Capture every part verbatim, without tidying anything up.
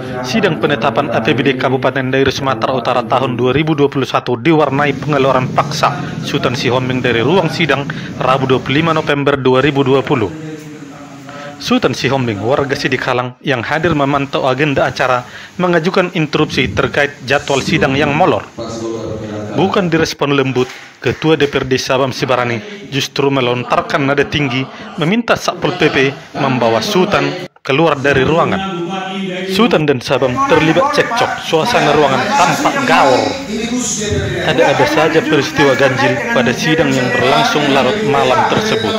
Sidang penetapan A P B D Kabupaten Dairi Sumatera Utara tahun dua ribu dua puluh satu diwarnai pengeluaran paksa Sultan Sihombing dari ruang sidang Rabu dua puluh lima November dua ribu dua puluh. Sultan Sihombing, warga Sidikalang yang hadir memantau agenda acara, mengajukan interupsi terkait jadwal sidang yang molor. Bukan direspon lembut, Ketua D P R D Sabam Sibarani justru melontarkan nada tinggi meminta Satpol P P membawa Sultan keluar dari ruangan. Sultan dan Sabam terlibat cekcok, suasana ruangan tampak gaor. Ada-ada saja peristiwa ganjil pada sidang yang berlangsung larut malam tersebut.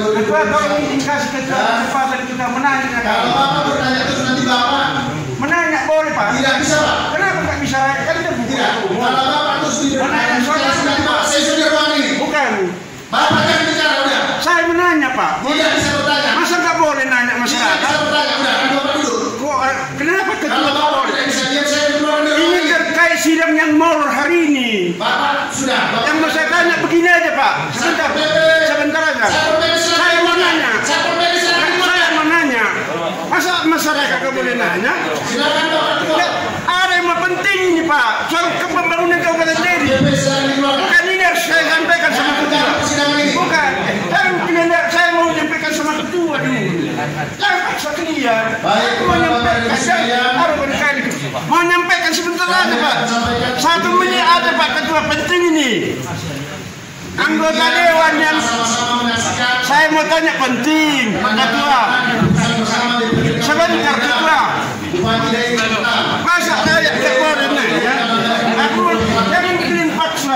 Kalau Bapak bertanya terus nanti Bapak menanya boleh Pak? Tidak bisa Pak. Kenapa nggak bisa? Kan dia bukan. Tidak. Kalau Bapak terus menanya jelas nanti Bapak saya sudah ruang ini. Bukan. Bapak jangan bicara udah. Saya menanya Pak. Tidak bisa bertanya. Masa nggak boleh nanya masyarakat? Tidak bisa bertanya udah. Kan Bapak duduk. Kok kenapa ketua Kalau nggak Bapak boleh? tidak bisa diam saya di ruang ini. Ini terkait sidang yang molor hari ini. Bapak sudah. Bapak Yang mau saya tanya begini aja Pak. Sebentar. Sebentar aja. Saya mau nanya. Saya mau nanya. Masa masyarakat nggak boleh nanya? Silakan Bapak ketua. Ya, ada yang mau penting ini Pak. Soal pembangunan Kabupaten Dairi. Bukan ini harus saya sampaikan sama ketua. Bukan. Saya mungkin saya mau menyampaikan sama ketua dulu. Jangan paksa ke dia. Aku mau menyampaikan. Harus berkali. Mau menyampaikan sebentar aja Pak. Satu menit ada Pak Ketua, penting ini. Anggota dewan yang saya mau tanya penting Pak Ketua. Sebentar Ketua. Masa saya tidak boleh nanya? Aku jangan bikin paksa.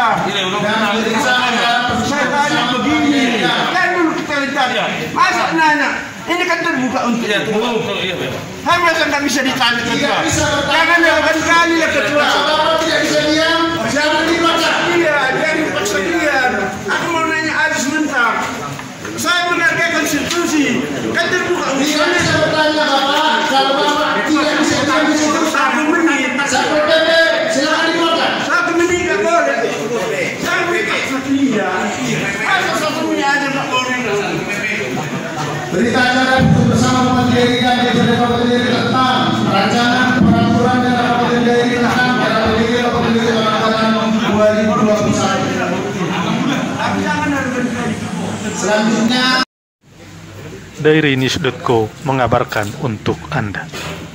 Saya tanya begini. Kan dulu kita lihat. Masa nanya? Ini kan terbuka untuk itu. Saya masa nggak bisa ditanya Ketua. Jangan lakukan kali lah Ketua. Bapak tidak bisa diam. Jangan dibaca. Iya, jangan dipaksa dia. Aku mau nanya aja sebentar. Saya menghargai konstitusi. Kan terbuka Tidak untuk bisa bertanya Bapak. Kalau Bapak tidak bisa diam di situ. satu menit. Satpol P P silakan dikeluarkan. Satu menit nggak boleh. Saya dipaksa dia. Masa satu menit aja nggak boleh. Berita acara untuk bersama Kabupaten Dairi dan D P R D Kabupaten Dairi tentang rancangan peraturan dan Kabupaten Dairi tentang R A P B D Kabupaten Dairi tahun dua ribu dua puluh satu. Tapi jangan harus berkali. Selanjutnya Dairi News dot co mengabarkan untuk Anda.